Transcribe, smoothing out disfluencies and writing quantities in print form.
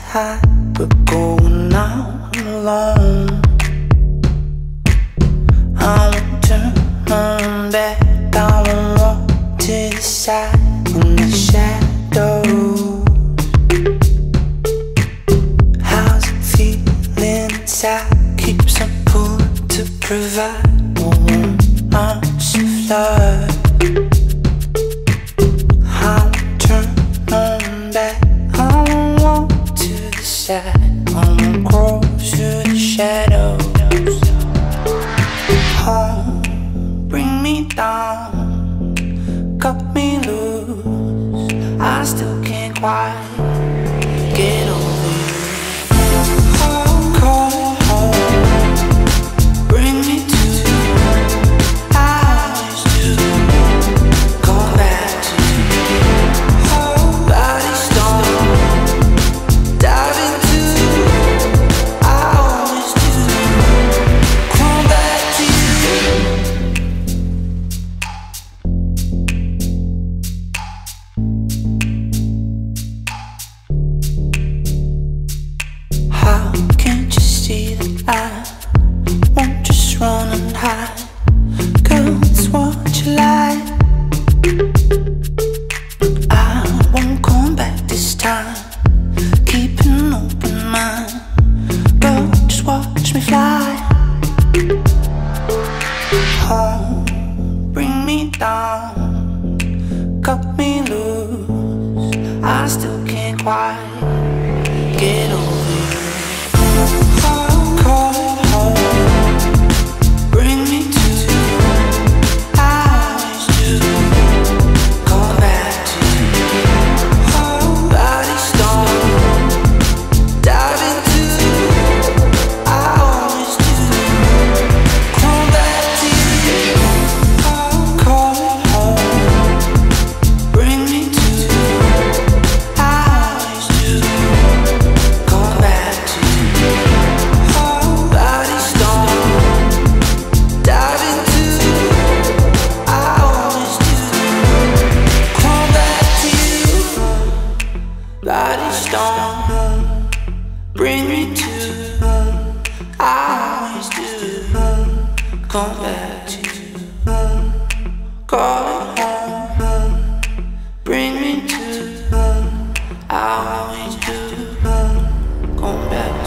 high, but going out alone. I won't turn back, I won't walk to the side in the shadows. How's it feeling inside? Keeps on pulling to provide a warm arms of love. I won't turn back, I won't walk to the side, I won't crawl through the shadows. Home, bring me down, cut me loose. I still can't quite get over you. Call home, bring me to I always do. Come back to you. Body storm, dive into I always do. Come back to you. How can't you see that I won't just run and hide? Girl, it's what you like. I won't come back this time. Keep an open mind. Girl, just watch me fly. Home, bring me down, cut me loose. I still can't quite get over you. Call home, bring me to I always do. Come back to you. Body storm, dive into I always do. Come back to you. Call home, bring me to I always do. Come back to you. Body storm, dive into I always do. Come back to you. Body storm, bring me to I always do. Come back to you. Call it home, bring me to I always do. Come back.